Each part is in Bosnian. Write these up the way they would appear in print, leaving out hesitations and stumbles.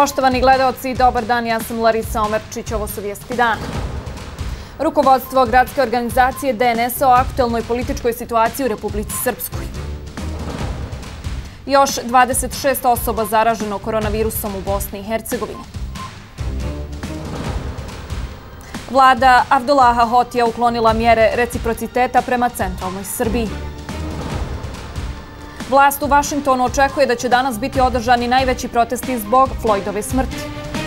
Poštovani gledaoci, dobar dan, ja sam Larisa Omerčić, ovo su vijesti dana. Rukovodstvo gradske organizacije DNS-a o aktuelnoj političkoj situaciji u Republici Srpskoj. Još 26 osoba zaraženo koronavirusom u Bosni i Hercegovini. Vlada Abdullaha Hotija uklonila mjere reciprociteta prema centralnoj Srbiji. Vlast u Vašingtonu očekuje da će danas biti održani najveći protesti zbog Floydove smrti.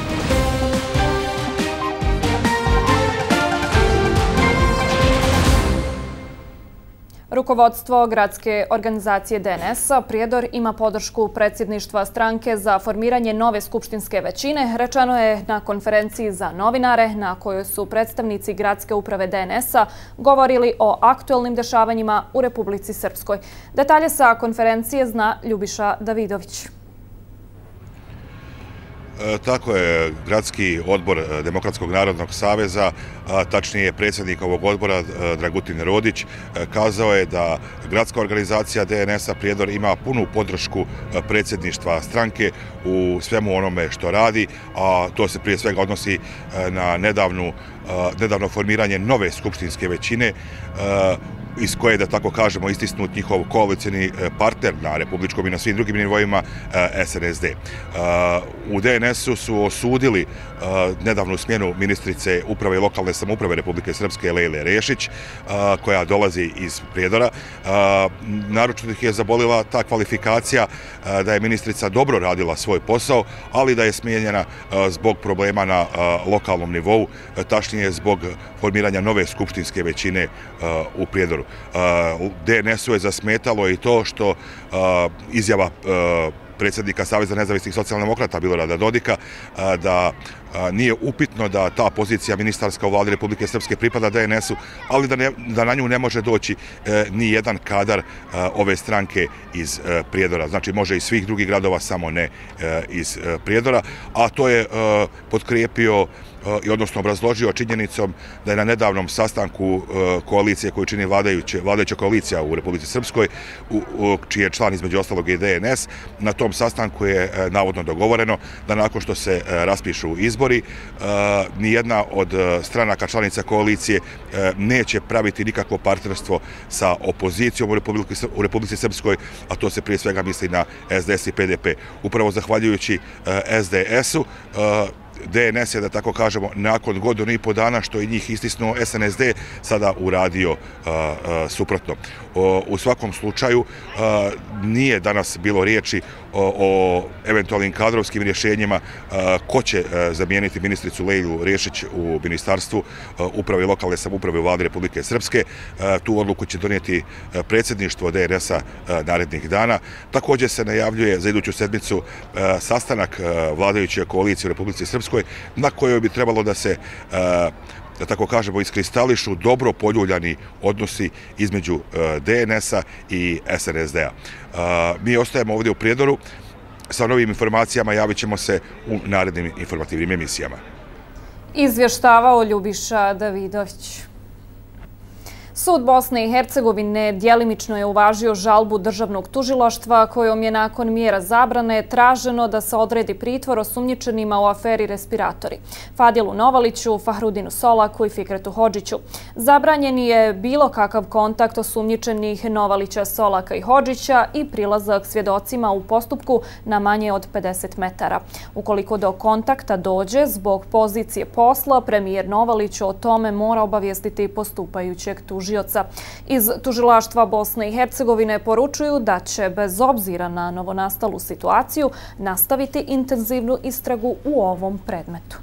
Rukovodstvo gradske organizacije DNS-a Prijedor ima podršku predsjedništva stranke za formiranje nove skupštinske većine, rečeno je na konferenciji za novinare na kojoj su predstavnici gradske uprave DNS-a govorili o aktuelnim dešavanjima u Republici Srpskoj. Detalje sa konferencije zna Ljubiša Davidović. Tako je Gradski odbor Demokratskog narodnog saveza, tačnije predsjednik ovog odbora Dragutin Rodić, kazao je da gradska organizacija DNS-a Prijedor ima punu podršku predsjedništva stranke u svemu onome što radi, a to se prije svega odnosi na nedavno formiranje nove skupštinske većine iz koje, da tako kažemo, istisnut njihov koalicijni partner na republičkom i na svim drugim nivoima SNSD. U DNS-u su osudili nedavnu smjenu ministrice uprave i lokalne samouprave Republike Srpske Lejle Rešić, koja dolazi iz Prijedora. Naročito ih je zabolila ta kvalifikacija da je ministrica dobro radila svoj posao, ali da je smijenjena zbog problema na lokalnom nivou, tačnije zbog formiranja nove skupštinske većine u Prijedoru. DNS-u je zasmetalo i to što izjava predsjednika Saveza nezavisnih socijaldemokrata Milorada Dodika da nije upitno da ta pozicija ministarska u vladi Republike Srpske pripada DNS-u, ali da na nju ne može doći ni jedan kadar ove stranke iz Prijedora. Znači može iz svih drugih gradova, samo ne iz Prijedora, a to je potkrijepio i odnosno obrazložio činjenicom da je na nedavnom sastanku koalicije koju čini vladajuća koalicija u Republici Srpskoj, čiji je član između ostalog i DNS, na tom sastanku je navodno dogovoreno da nakon što se raspišu izbori, nijedna od stranaka članica koalicije neće praviti nikakvo partnerstvo sa opozicijom u Republici Srpskoj, a to se prije svega misli na SDS i PDP. Upravo zahvaljujući SDS-u, DNS je, da tako kažemo, nakon godinu i po dana što je njih istisnuo SNSD, sada uradio suprotno. U svakom slučaju nije danas bilo riječi o eventualnim kadrovskim rješenjima ko će zamijeniti ministricu Lejlu Rešić u Ministarstvu uprave i lokalne samouprave u vladi Republike Srpske. Tu odluku će donijeti predsjedništvo DNS-a narednih dana. Također se najavljuje za iduću sedmicu sastanak vladajuće koalicije u Republici Srpskoj, na kojoj bi trebalo da se, da tako kažemo, iskristališu dobro poljuljani odnosi između DNS-a i SNSD-a. Mi ostajemo ovdje u Prijedoru. Sa novim informacijama javit ćemo se u narednim informativnim emisijama. Izvještavao Ljubiša Davidović. Sud Bosne i Hercegovine djelimično je uvažio žalbu državnog tužilaštva kojom je nakon mjera zabrane traženo da se odredi pritvor osumnjičenima u aferi respiratori Fadilu Novaliću, Fahrudinu Solaku i Fikretu Hodžiću. Zabranjen je bilo kakav kontakt osumnjičenih Novalića, Solaka i Hodžića i prilazak svjedocima u postupku na manje od 50 metara. Ukoliko do kontakta dođe zbog pozicije posla, premijer Novalić o tome mora obavijestiti postupajućeg tužioca. Iz tužilaštva Bosne i Hercegovine poručuju da će, bez obzira na novonastalu situaciju, nastaviti intenzivnu istragu u ovom predmetu.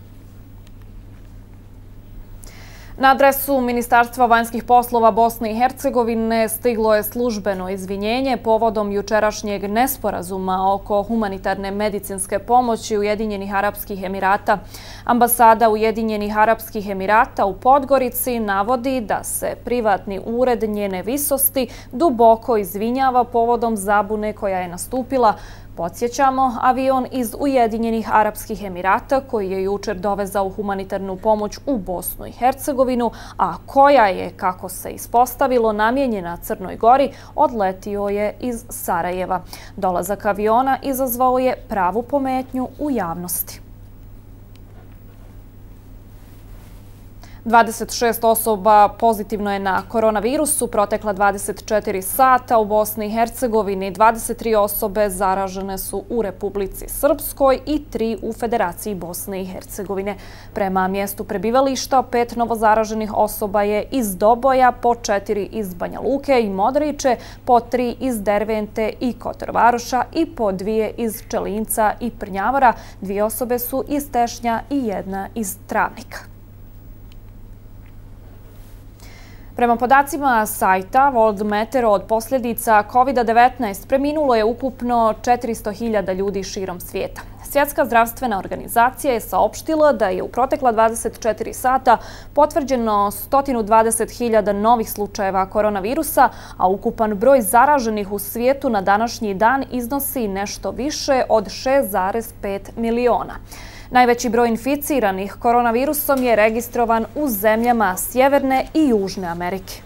Na adresu Ministarstva vanjskih poslova Bosne i Hercegovine stiglo je službeno izvinjenje povodom jučerašnjeg nesporazuma oko humanitarne medicinske pomoći Ujedinjenih Arapskih Emirata. Ambasada Ujedinjenih Arapskih Emirata u Podgorici navodi da se privatni ured njene visosti duboko izvinjava povodom zabune koja je nastupila. Podsjećamo, avion iz Ujedinjenih Arapskih Emirata koji je jučer dovezao humanitarnu pomoć u Bosnu i Hercegovinu, a koja je, kako se ispostavilo, namijenjena Crnoj Gori, odletio je iz Sarajeva. Dolazak aviona izazvao je pravu pometnju u javnosti. 26 osoba pozitivno je na koronavirus u protekla 24 sata. U Bosni i Hercegovini 23 osobe zaražene su u Republici Srpskoj i 3 u Federaciji Bosne i Hercegovine. Prema mjestu prebivališta 5 novozaraženih osoba je iz Doboja, po 4 iz Banja Luke i Modriče, po 3 iz Dervente i Kotorvaroša i po 2 iz Čelinca i Prnjavora. 2 osobe su iz Tešnja i 1 iz Travnika. Prema podacima sajta Worldmeter, od posljedica COVID-19 preminulo je ukupno 400.000 ljudi širom svijeta. Svjetska zdravstvena organizacija je saopštila da je u protekla 24 sata potvrđeno 120.000 novih slučajeva koronavirusa, a ukupan broj zaraženih u svijetu na današnji dan iznosi nešto više od 6,5 miliona. Najveći broj inficiranih koronavirusom je registrovan u zemljama Sjeverne i Južne Amerike.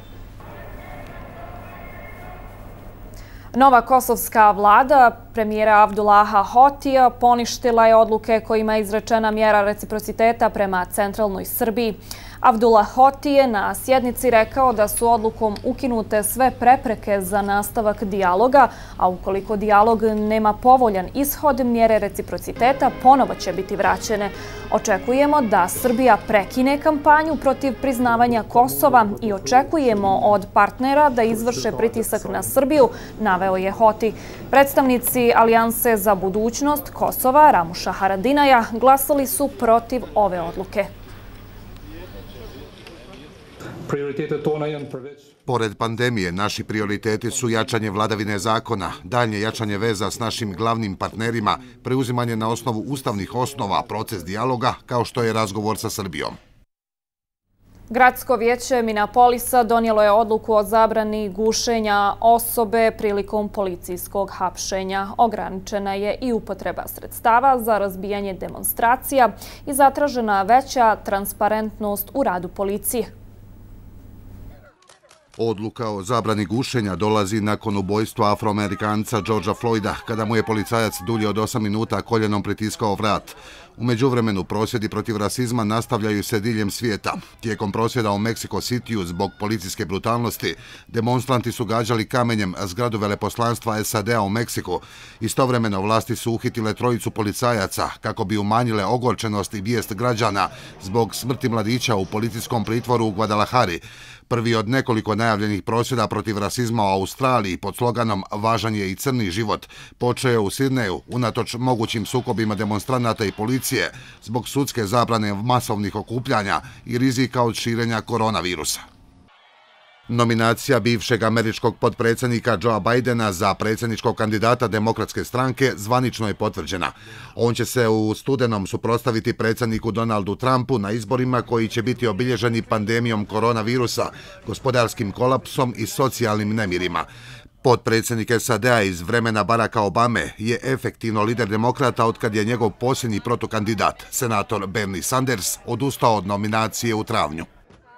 Nova kosovska vlada premijera Abdullaha Hotija poništila je odluke kojima je izrečena mjera reciprociteta prema centralnoj Srbiji. Abdullah Hoti je na sjednici rekao da su odlukom ukinute sve prepreke za nastavak dijaloga, a ukoliko dijalog nema povoljan ishod, mjere reciprociteta ponovo će biti vraćene. Očekujemo da Srbija prekine kampanju protiv priznavanja Kosova i očekujemo od partnera da izvrše pritisak na Srbiju, naveo je Hoti. Predstavnici Alijanse za budućnost Kosova, Ramuša Haradinaja, glasali su protiv ove odluke. Pored pandemije, naši prioriteti su jačanje vladavine zakona, daljnje jačanje veza s našim glavnim partnerima, preuzimanje na osnovu ustavnih osnova, proces dijaloga, kao što je razgovor sa Srbijom. Gradsko vijeće Minneapolisa donijelo je odluku o zabrani gušenja osobe prilikom policijskog hapšenja. Ograničena je i upotreba sredstava za razbijanje demonstracija i zatražena veća transparentnost u radu policije. Odluka o zabrani gušenja dolazi nakon ubojstva Afroamerikanca Georgea Floyda, kada mu je policajac dulje od 8 minuta koljenom pritiskao vrat. U međuvremenu prosvjedi protiv rasizma nastavljaju se diljem svijeta. Tijekom prosvjeda u Mexico Cityu zbog policijske brutalnosti, demonstranti su gađali kamenjem zgradu veleposlanstva SAD-a u Meksiku. Istovremeno vlasti su uhitile 3 policajaca kako bi umanjile ogorčenost i bijes građana zbog smrti mladića u policijskom pritvoru u Guadalajari. Prvi od nekoliko najavljenih prosvjeda protiv rasizma u Australiji pod sloganom "Važan je i crni život" počeo je u Sidneju unatoč mogućim sukobima demonstranata i policije zbog sudske zabrane masovnih okupljanja i rizika od širenja koronavirusa. Nominacija bivšeg američkog potpredsjednika Joea Bidena za predsjedničkog kandidata Demokratske stranke zvanično je potvrđena. On će se u studenom suprotstaviti predsjedniku Donaldu Trumpu na izborima koji će biti obilježeni pandemijom koronavirusa, gospodarskim kolapsom i socijalnim nemirima. Potpredsjednik SAD-a iz vremena Baracka Obame je efektivno lider demokrata otkad je njegov posljednji protukandidat, senator Bernie Sanders, odustao od nominacije u travnju.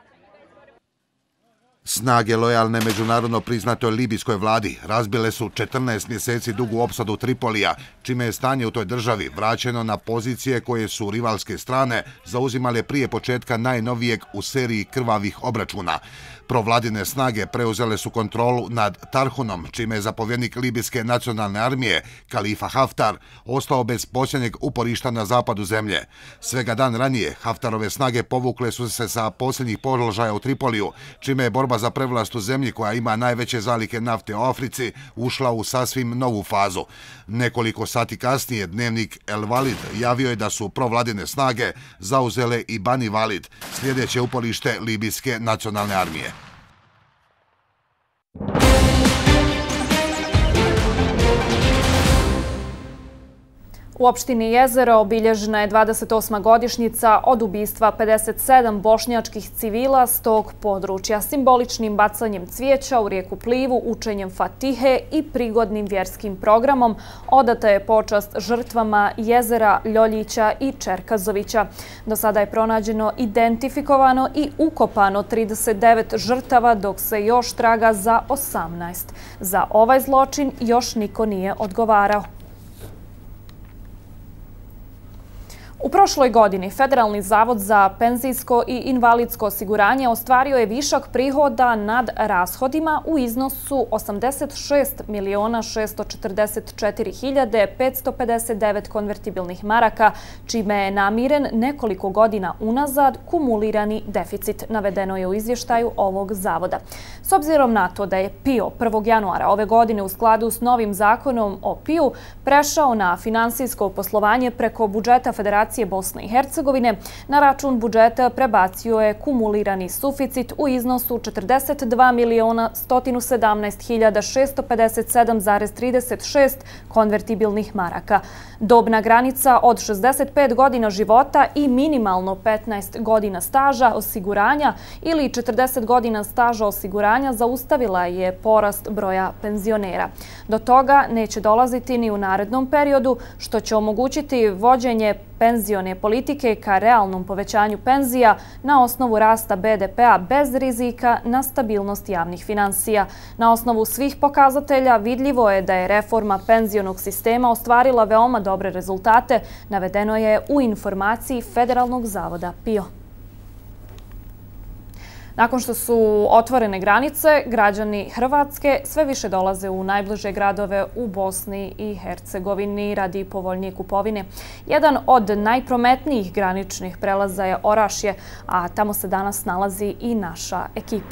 Snage lojalne međunarodno priznatoj libijskoj vladi razbile su 14 mjeseci dugu opsadu Tripolija, čime je stanje u toj državi vraćeno na pozicije koje su rivalske strane zauzimale prije početka najnovijeg u seriji krvavih obračuna. Provladine snage preuzele su kontrolu nad Tarhunom, čime je zapovjednik Libijske nacionalne armije, Kalifa Haftar, ostao bez posljednjeg uporišta na zapadu zemlje. Svega dan ranije, Haftarove snage povukle su se sa posljednjih položaja u Tripoliju, čime je borba za prevlast u zemlji koja ima najveće zalihe nafte u Africi ušla u sasvim novu fazu. Nekoliko sati kasnije dnevnik El Valid javio je da su provladine snage zauzele i Bani Valid, sljedeće uporište Libijske nacionalne armije. U opštini Jezero obilježena je 28. godišnjica od ubistva 57 bošnjačkih civila s tog područja, simboličnim bacanjem cvijeća u rijeku Plivu, učenjem Fatihe i prigodnim vjerskim programom odata je počast žrtvama Jezera, Ljoljića i Čerkazovića. Do sada je pronađeno, identifikovano i ukopano 39 žrtava, dok se još traga za 18. Za ovaj zločin još niko nije odgovarao. U prošloj godini Federalni zavod za penzijsko i invalidsko osiguranje ostvario je višak prihoda nad rashodima u iznosu 86.644.559 konvertibilnih maraka, čime je namiren nekoliko godina unazad kumulirani deficit, navedeno je u izvještaju ovog zavoda. S obzirom na to da je PIO 1. januara ove godine u skladu s novim zakonom o PIO prešao na finansijsko poslovanje preko budžeta Federacije Bosne i Hercegovine, na račun budžeta prebacio je kumulirani suficit u iznosu 42.117.657,36 konvertibilnih maraka. Dobna granica od 65 godina života i minimalno 15 godina staža osiguranja ili 40 godina staža osiguranja zaustavila je porast broja penzionera. Do toga neće dolaziti ni u narednom periodu, što će omogućiti vođenje penzione politike ka realnom povećanju penzija na osnovu rasta BDP-a bez rizika na stabilnost javnih finansija. Na osnovu svih pokazatelja vidljivo je da je reforma penzionog sistema ostvarila veoma dobre rezultate, navedeno je u informaciji Federalnog zavoda PIO. Nakon što su otvorene granice, građani Hrvatske sve više dolaze u najbliže gradove u Bosni i Hercegovini radi povoljnije kupovine. Jedan od najprometnijih graničnih prelaza je Orašje, a tamo se danas nalazi i naša ekipa.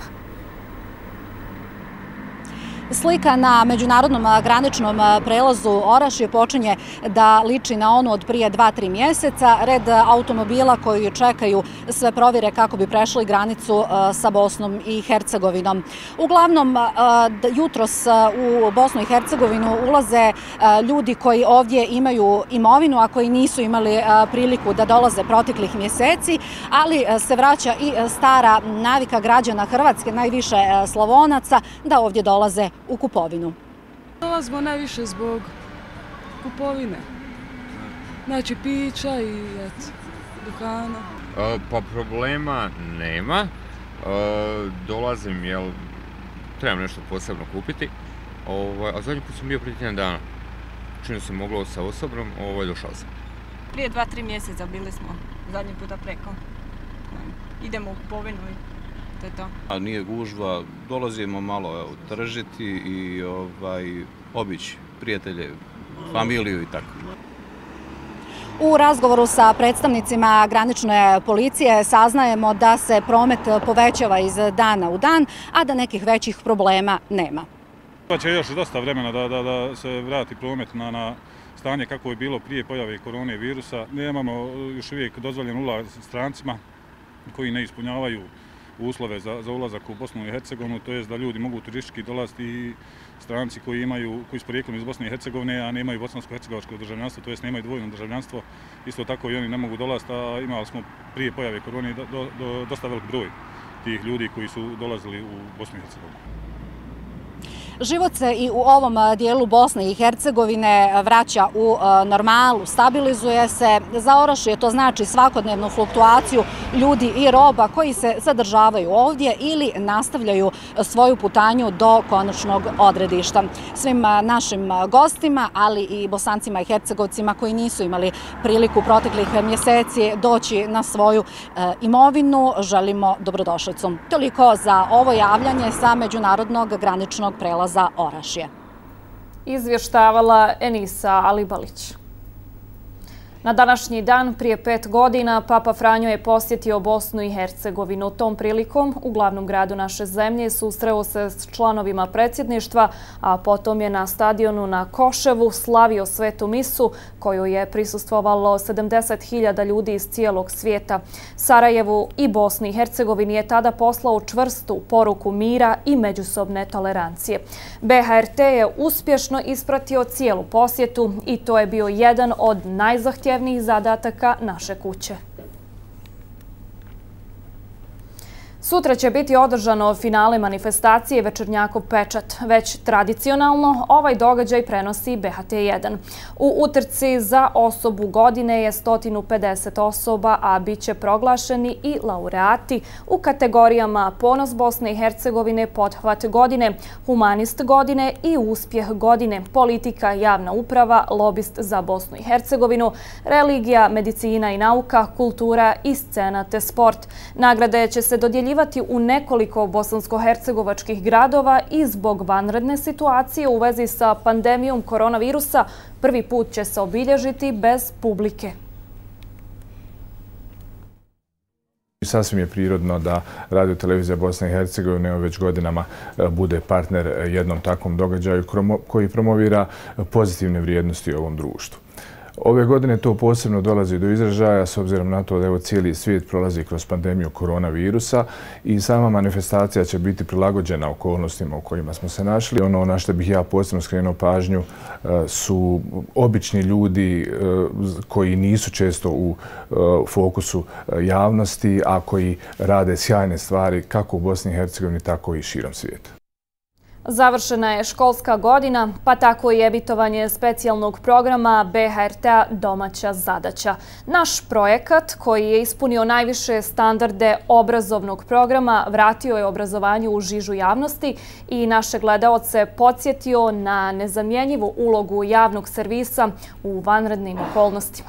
Slika na međunarodnom graničnom prelazu Orašje počinje da liči na onu od prije 2-3 mjeseca. Red automobila koji čekaju sve provjere kako bi prešli granicu sa Bosnom i Hercegovinom. Uglavnom, jutros u Bosnu i Hercegovinu ulaze ljudi koji ovdje imaju imovinu, a koji nisu imali priliku da dolaze proteklih mjeseci, ali se vraća i stara navika građana Hrvatske, najviše Slavonaca, da ovdje dolaze u kupovinu. Dolazimo najviše zbog kupovine. Znači pića i duhana. Pa problema nema. Dolazim jer trebam nešto posebno kupiti. A zadnji put sam bio prije tjedan dana. Čini se moglo sa osobnom, došao sam. Prije 2-3 mjeseca bili smo zadnji puta preko. Idemo u kupovinu i to je to. A nije gužva, dolazimo malo tržiti i obići prijatelje, familiju i tako. U razgovoru sa predstavnicima granične policije saznajemo da se promet povećava iz dana u dan, a da nekih većih problema nema. Će još dosta vremena da se vrati promet na stanje kako je bilo prije pojave korone virusa. Nemamo još uvijek dozvoljen ulaz strancima koji ne ispunjavaju uslove za ulazak u Bosnu i Hercegovinu, to je da ljudi mogu turistički dolaziti i stranci koji su porijeklom iz Bosne i Hercegovine, a nemaju bosansko-hercegovačko državljanstvo, to jest nemaju dvojno državljanstvo, isto tako i oni ne mogu dolaziti, a imali smo prije pojave korone dosta velik broj tih ljudi koji su dolazili u Bosnu i Hercegovinu. Život se i u ovom dijelu Bosne i Hercegovine vraća u normalu, stabilizuje se. Za Orašje to znači svakodnevnu fluktuaciju ljudi i roba koji se zadržavaju ovdje ili nastavljaju svoju putanju do konačnog odredišta. Svim našim gostima, ali i Bosancima i Hercegovcima koji nisu imali priliku proteklih mjeseci doći na svoju imovinu, želimo dobrodošlicu. Toliko za ovo javljanje sa međunarodnog graničnog prelaza za Orašje. Izvještavala Enisa Alibalić. Na današnji dan prije 5 godina Papa Franjo je posjetio Bosnu i Hercegovinu. Tom prilikom u glavnom gradu naše zemlje susreo se s članovima predsjedništva, a potom je na stadionu na Koševu slavio svetu misu koju je prisustvovalo 70.000 ljudi iz cijelog svijeta. Sarajevu i Bosni i Hercegovini je tada poslao čvrstu poruku mira i međusobne tolerancije. BHRT je uspješno ispratio cijelu posjetu i to je bio jedan od najzahtjevnijih zadataka naše kuće. Sutra će biti održano finale manifestacije Večernjakov pečat. Već tradicionalno ovaj događaj prenosi BHT1. U utrci za osobu godine je 150 osoba, a bit će proglašeni i laureati u kategorijama Ponos Bosne i Hercegovine, Pothvat godine, Humanist godine i Uspjeh godine, Politika, javna uprava, Lobist za Bosnu i Hercegovinu, Religija, medicina i nauka, kultura i scena te sport. Nagrade će se dodjeljivati u nekoliko bosansko-hercegovačkih gradova i zbog vanredne situacije u vezi sa pandemijom koronavirusa prvi put će se obilježiti bez publike. Sasvim je prirodno da Radio televizija Bosne i Hercegovine već godinama bude partner jednom takvom događaju koji promovira pozitivne vrijednosti u ovom društvu. Ove godine to posebno dolazi do izražaja s obzirom na to da cijeli svijet prolazi kroz pandemiju koronavirusa i sama manifestacija će biti prilagođena okolnostima u kojima smo se našli. Ono na što bih ja posebno skrenuo pažnju su obični ljudi koji nisu često u fokusu javnosti, a koji rade sjajne stvari kako u Bosni i Hercegovini, tako i širom svijeta. Završena je školska godina, pa tako i emitovanje specijalnog programa BHRT-a Domaća zadaća. Naš projekat, koji je ispunio najviše standarde obrazovnog programa, vratio je obrazovanju u žižu javnosti i naše gledaoce podsjetio na nezamjenjivu ulogu javnog servisa u vanrednim okolnostima.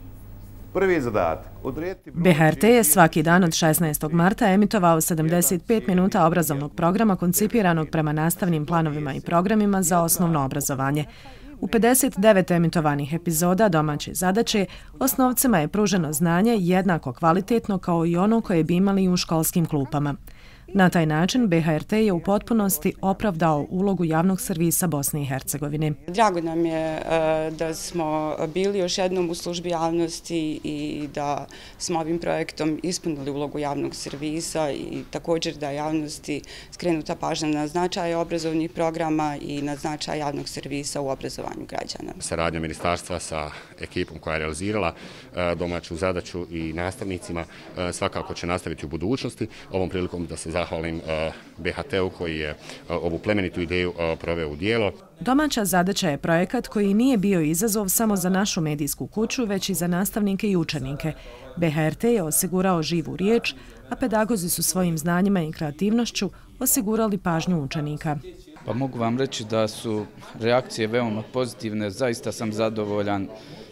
Prvi zadatak. BHRT je svaki dan od 16. marta emitovao 75 minuta obrazovnog programa koncipiranog prema nastavnim planovima i programima za osnovno obrazovanje. U 59 emitovanih epizoda Domaće zadaće osnovcima je pruženo znanje jednako kvalitetno kao i ono koje bi imali u školskim klupama. Na taj način BHRT je u potpunosti opravdao ulogu javnog servisa Bosne i Hercegovine. Drago nam je da smo bili još jednom u službi javnosti i da smo ovim projektom ispunili ulogu javnog servisa i također da javnosti skrenuta pažnja na značaj obrazovnih programa i na značaj javnog servisa u obrazovanju građana. Saradnja ministarstva sa ekipom koja je realizirala domaću zadaću i nastavnicima svakako će nastaviti u budućnosti. Ovom prilikom da se zahvalim BHT-u koji je ovu plemenitu ideju proveo u djelo. Domaća zadaća je projekat koji nije bio izazov samo za našu medijsku kuću, već i za nastavnike i učenike. BHRT je osigurao živu riječ, a pedagozi su svojim znanjima i kreativnošću osigurali pažnju učenika. Pa mogu vam reći da su reakcije veoma pozitivne, zaista sam zadovoljan.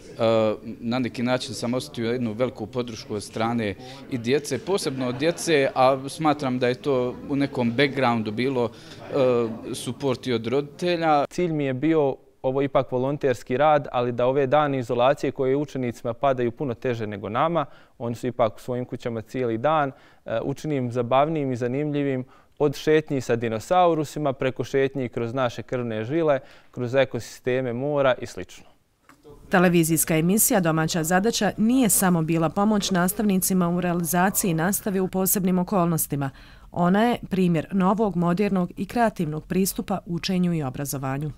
Na neki način sam osjetio jednu veliku podršku od strane i djece, posebno od djece, a smatram da je to u nekom backgroundu bilo suport i od roditelja. Cilj mi je bio ovo ipak volonterski rad, ali da ove dane izolacije koje učenicima padaju puno teže nego nama, oni su ipak u svojim kućama cijeli dan, učinim zabavnijim i zanimljivim od šetnji sa dinosaurusima preko šetnji kroz naše krvne žile, kroz ekosisteme mora i sl. Televizijska emisija Domaća zadaća nije samo bila pomoć nastavnicima u realizaciji nastave u posebnim okolnostima. Ona je primjer novog, modernog i kreativnog pristupa učenju i obrazovanju.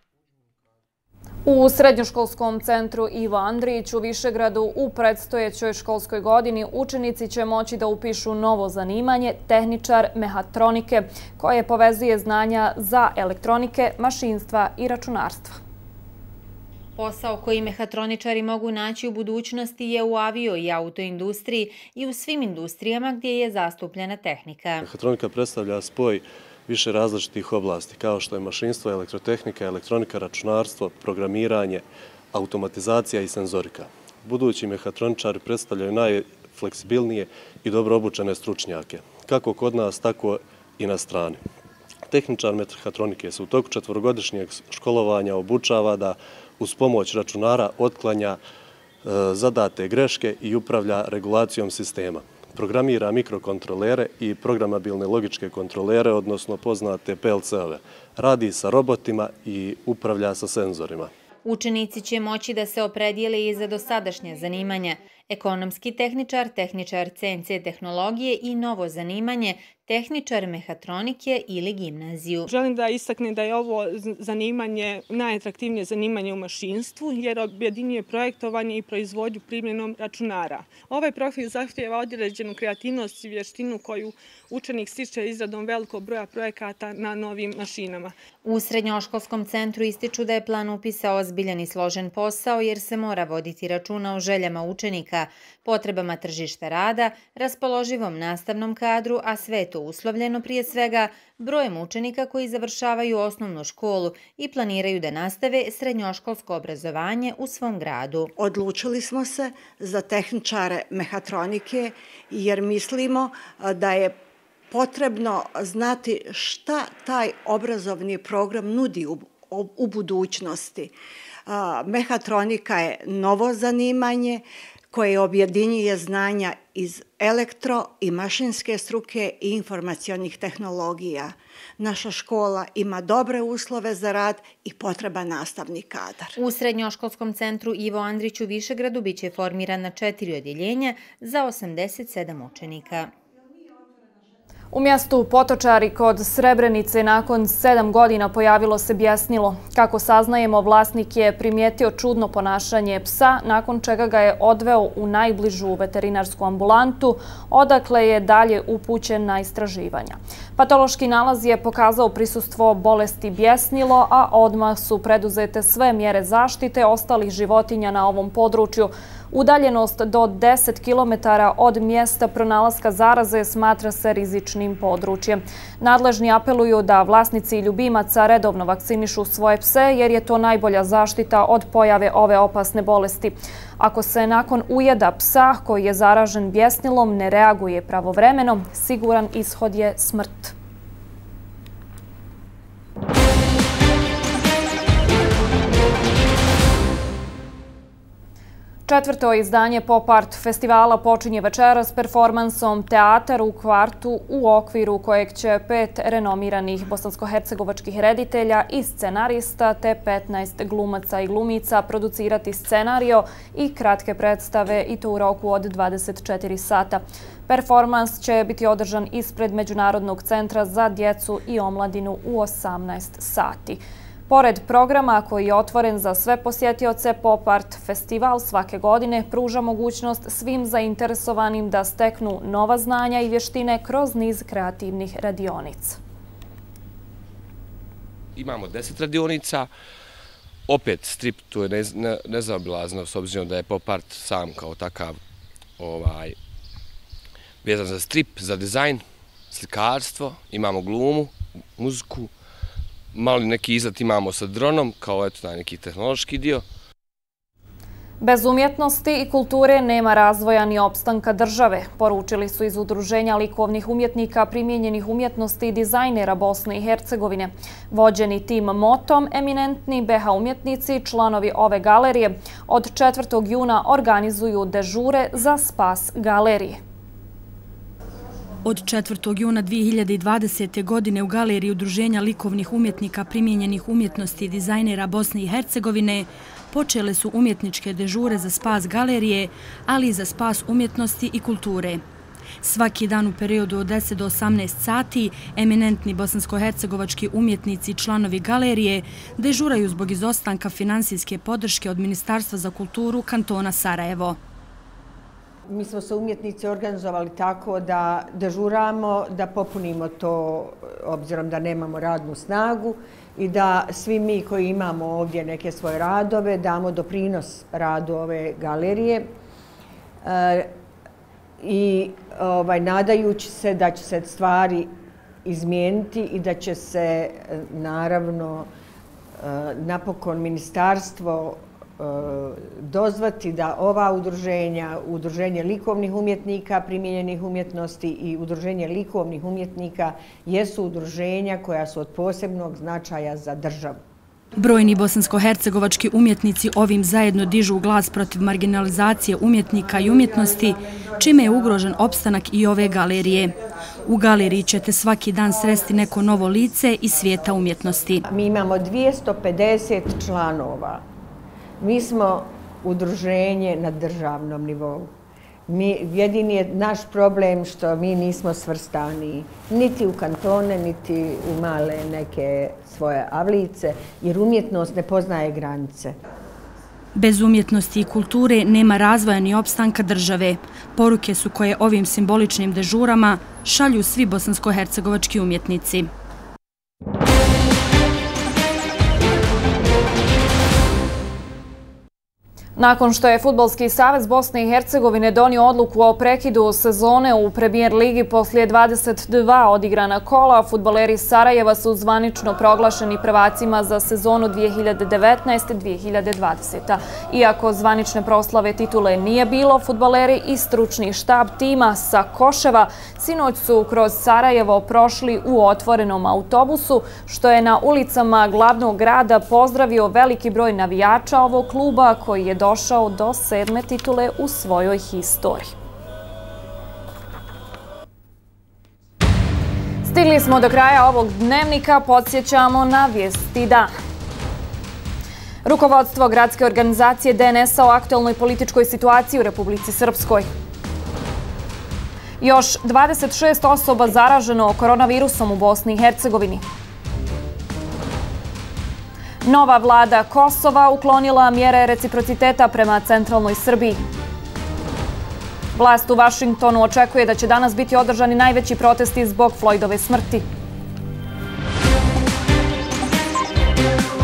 U Srednjoškolskom centru Ivo Andrić u Višegradu u predstojećoj školskoj godini učenici će moći da upišu novo zanimanje tehničar mehatronike koje povezuje znanja za elektronike, mašinstva i računarstva. Posao koji mehatroničari mogu naći u budućnosti je u avio i autoindustriji i u svim industrijama gdje je zastupljena tehnika. Mehatronika predstavlja spoj više različitih oblasti, kao što je mašinstvo, elektrotehnika, elektronika, računarstvo, programiranje, automatizacija i senzorika. Budući mehatroničari predstavljaju najfleksibilnije i dobro obučene stručnjake, kako kod nas, tako i na strani. Tehničar mehatronike se u toku 4-godišnjeg školovanja obučava da uz pomoć računara otklanja zadate greške i upravlja regulacijom sistema. Programira mikrokontrolere i programabilne logičke kontrolere, odnosno poznate PLC-ove. Radi sa robotima i upravlja sa senzorima. Učenici će moći da se opredijele i za dosadašnje zanimanja. Ekonomski tehničar, tehničar CNC tehnologije i novo zanimanje, tehničar mehatronike ili gimnaziju. Želim da istaknem da je ovo zanimanje najatraktivnije zanimanje u mašinstvu jer objedinjuje projektovanje i proizvodnju primjenom računara. Ovaj profil zahtijeva određenu kreativnost i vještinu koju učenik stiče izradom velikog broja projekata na novim mašinama. U Srednjoškolskom centru ističu da je plan upisa ozbiljan i složen posao jer se mora voditi računa o željama učenika, potrebama tržišta rada, raspoloživom nastavnom kadru, a sve to uslovljeno prije svega brojem učenika koji završavaju osnovnu školu i planiraju da nastave srednjoškolsko obrazovanje u svom gradu. Odlučili smo se za tehničare mehatronike jer mislimo da je potrebno znati šta taj obrazovni program nudi u budućnosti. Mehatronika je novo zanimanje koje objedinjuje znanja iz elektro- i mašinske struke i informacionih tehnologija. Naša škola ima dobre uslove za rad i potreban nastavni kadar. U Srednjoškolskom centru Ivo Andrić u Višegradu biće formirana 4 odjeljenja za 87 učenika. U mjestu Potočari kod Srebrenice nakon 7 godina pojavilo se bjesnilo. Kako saznajemo, vlasnik je primijetio čudno ponašanje psa, nakon čega ga je odveo u najbližu veterinarsku ambulantu, odakle je dalje upućen na istraživanja. Patološki nalaz je pokazao prisustvo bolesti bjesnilo, a odmah su preduzete sve mjere zaštite ostalih životinja na ovom području. Udaljenost do 10 km od mjesta pronalaska zaraze smatra se rizičnim područjem. Nadležni apeluju da vlasnici ljubimaca redovno vakcinišu svoje pse jer je to najbolja zaštita od pojave ove opasne bolesti. Ako se nakon ujeda psa koji je zaražen bjesnilom ne reaguje pravovremeno, siguran ishod je smrt. Četvrto izdanje Pop Art festivala počinje večeras performansom Teatar u kvartu u okviru kojeg će 5 renomiranih bosansko-hercegovačkih reditelja i scenarista te 15 glumaca i glumica producirati scenario i kratke predstave i to u roku od 24 sata. Performans će biti održan ispred Međunarodnog centra za djecu i omladinu u 18 sati. Pored programa koji je otvoren za sve posjetioce, Pop Art festival svake godine pruža mogućnost svim zainteresovanim da steknu nova znanja i vještine kroz niz kreativnih radionica. Imamo 10 radionica, opet strip tu je nezaobilazno s obzirom da je Pop Art sam kao takav vezan za strip, za dizajn, slikarstvo, imamo glumu, muziku, mali neki izlet imamo sa dronom, kao taj neki tehnološki dio. Bez umjetnosti i kulture nema razvoja ni opstanka države, poručili su iz Udruženja likovnih umjetnika primijenjenih umjetnosti i dizajnera Bosne i Hercegovine. Vođeni tim motom, eminentni BH umjetnici, članovi ove galerije, od 4. juna organizuju dežure za spas galerije. Od 4. juna 2020. godine u Galeriji Udruženja likovnih umjetnika primijenjenih umjetnosti i dizajnera Bosne i Hercegovine počele su umjetničke dežure za spas galerije, ali i za spas umjetnosti i kulture. Svaki dan u periodu od 10 do 18 sati eminentni bosansko-hercegovački umjetnici i članovi galerije dežuraju zbog izostanka finansijske podrške od Ministarstva za kulturu kantona Sarajevo. Mi smo se umjetnici organizovali tako da dežuramo, da popunimo to obzirom da nemamo radnu snagu i da svi mi koji imamo ovdje neke svoje radove damo doprinos radu ove galerije i nadajući se da će se stvari izmijeniti i da će se naravno napokon ministarstvo dozvati da ova udruženja, Udruženje likovnih umjetnika primijenjenih umjetnosti i Udruženje likovnih umjetnika jesu udruženja koja su od posebnog značaja za državu. Brojni bosansko-hercegovački umjetnici ovim zajedno dižu glas protiv marginalizacije umjetnika i umjetnosti, čime je ugrožen opstanak i ove galerije. U galeriji ćete svaki dan sresti neko novo lice iz svijeta umjetnosti. Mi imamo 250 članova. Mi smo udruženje na državnom nivou. Jedini je naš problem što mi nismo svrstani niti u kantone, niti u male neke svoje avlice, jer umjetnost ne poznaje granice. Bez umjetnosti i kulture nema razvoja ni opstanka države. Poruke su koje ovim simboličnim dežurama šalju svi bosansko-hercegovački umjetnici. Nakon što je Fudbalski savez Bosne i Hercegovine donio odluku o prekidu sezone u Premijer ligi poslije 22 odigrana kola, fudbaleri Sarajeva su zvanično proglašeni prvacima za sezonu 2019-2020. Iako zvanične proslave titule nije bilo, fudbaleri i stručni štab tima sa Koševa sinoć su kroz Sarajevo prošli u otvorenom autobusu, što je na ulicama glavnog grada pozdravio veliki broj navijača ovog kluba koji je došao do 7. titule u svojoj historiji. Stigli smo do kraja ovog dnevnika, podsjećamo na vijesti dana. Rukovodstvo gradske organizacije DNS-a o aktualnoj političkoj situaciji u Republici Srpskoj. Još 26 osoba zaraženo koronavirusom u Bosni i Hercegovini. Nova vlada Kosova uklonila mjere reciprociteta prema centralnoj Srbiji. Vlast u Vašingtonu očekuje da će danas biti održani najveći protesti zbog Floydove smrti.